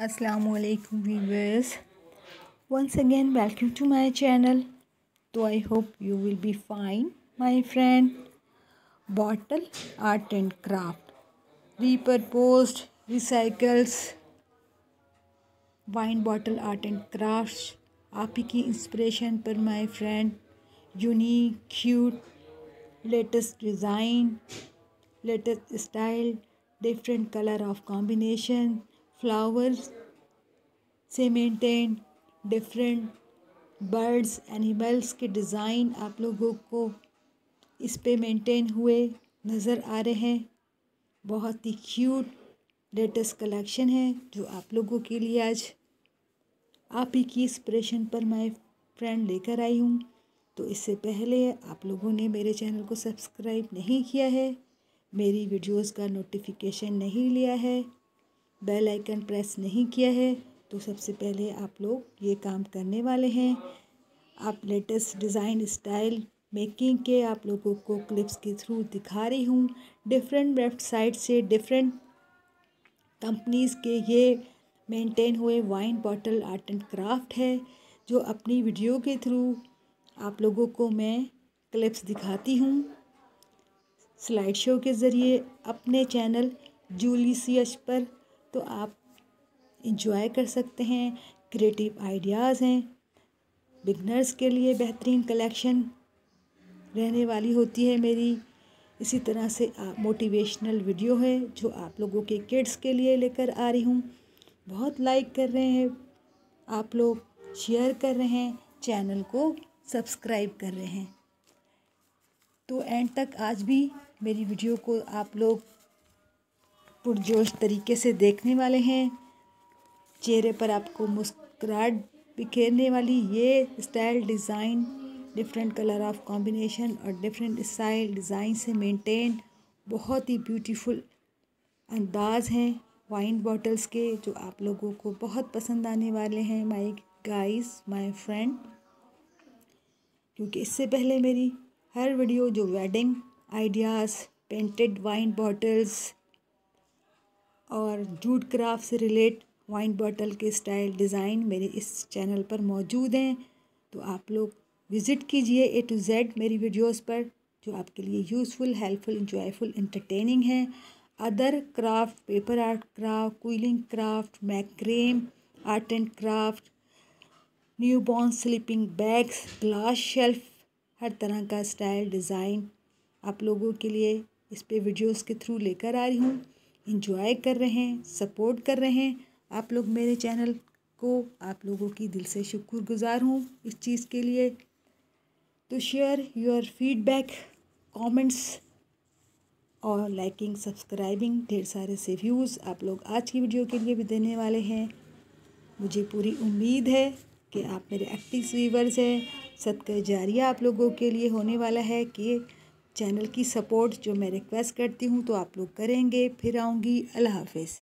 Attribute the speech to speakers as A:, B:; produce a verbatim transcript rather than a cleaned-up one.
A: Assalamualaikum viewers. Once again, welcome to my channel. So I hope you will be fine, my friend. Bottle art and craft, repurposed, recycles, wine bottle art and craft आप ही की inspiration पर my friend. Unique, cute, latest design, latest style, different colour of combination, flowers से maintain, different birds animals के design आप लोगों को इस पे मेंटेन हुए नज़र आ रहे हैं. बहुत ही क्यूट लेटेस्ट कलेक्शन है जो आप लोगों के लिए आज आप ही की इंस्पिरेशन पर माय फ्रेंड लेकर आई हूँ. तो इससे पहले आप लोगों ने मेरे चैनल को सब्सक्राइब नहीं किया है, मेरी वीडियोस का नोटिफिकेशन नहीं लिया है, बेल आइकन प्रेस नहीं किया है, तो सबसे पहले आप लोग ये काम करने वाले हैं. आप लेटेस्ट डिज़ाइन स्टाइल मेकिंग के आप लोगों को क्लिप्स के थ्रू दिखा रही हूँ. डिफरेंट वेबसाइट से डिफरेंट कंपनीज़ के ये मेंटेन हुए wine bottle art and craft है जो अपनी वीडियो के थ्रू आप लोगों को मैं क्लिप्स दिखाती हूँ स्लाइड शो के ज़रिए अपने चैनल जूलिसियस पर. तो आप इंजॉय कर सकते हैं. क्रिएटिव आइडियाज़ हैं, बिगनर्स के लिए बेहतरीन कलेक्शन रहने वाली होती है मेरी. इसी तरह से मोटिवेशनल वीडियो है जो आप लोगों के किड्स के लिए लेकर आ रही हूँ. बहुत लाइक कर रहे हैं आप लोग, शेयर कर रहे हैं, चैनल को सब्सक्राइब कर रहे हैं. तो एंड तक आज भी मेरी वीडियो को आप लोग पुरजोश तरीके से देखने वाले हैं. चेहरे पर आपको मुस्कुराहट बिखेरने वाली ये style design, different colour of combination और डिफरेंट स्टाइल डिज़ाइन से मेंटेन बहुत ही ब्यूटीफुल अंदाज हैं वाइन बॉटल्स के जो आप लोगों को बहुत पसंद आने वाले हैं माय गाइस, माय फ्रेंड. क्योंकि इससे पहले मेरी हर वीडियो जो wedding ideas, painted wine bottles और जूट क्राफ्ट से रिलेट वाइन बॉटल के स्टाइल डिज़ाइन मेरे इस चैनल पर मौजूद हैं. तो आप लोग विज़िट कीजिए ए टू जेड मेरी वीडियोस पर जो आपके लिए यूज़फुल, हेल्पफुल, इंजॉयफुल, एंटरटेनिंग है. Other craft, paper art craft, quilling craft, macrame art and craft, new born sleeping bags, glass shelf, हर तरह का स्टाइल डिज़ाइन आप लोगों के लिए इस पे वीडियोस के थ्रू लेकर आ रही हूँ. इंजॉय कर रहे हैं, सपोर्ट कर रहे हैं आप लोग मेरे चैनल को. आप लोगों की दिल से शुक्रगुज़ार हूँ इस चीज़ के लिए. तो शेयर योर फीडबैक, कमेंट्स और लाइकिंग, सब्सक्राइबिंग, ढेर सारे से व्यूज़ आप लोग आज की वीडियो के लिए भी देने वाले हैं. मुझे पूरी उम्मीद है कि आप मेरे एक्टिव व्यूवर्स हैं. सदका जारिया आप लोगों के लिए होने वाला है कि चैनल की सपोर्ट जो मैं रिक्वेस्ट करती हूँ तो आप लोग करेंगे. फिर आऊँगी. अल्लाह हाफ़िज़.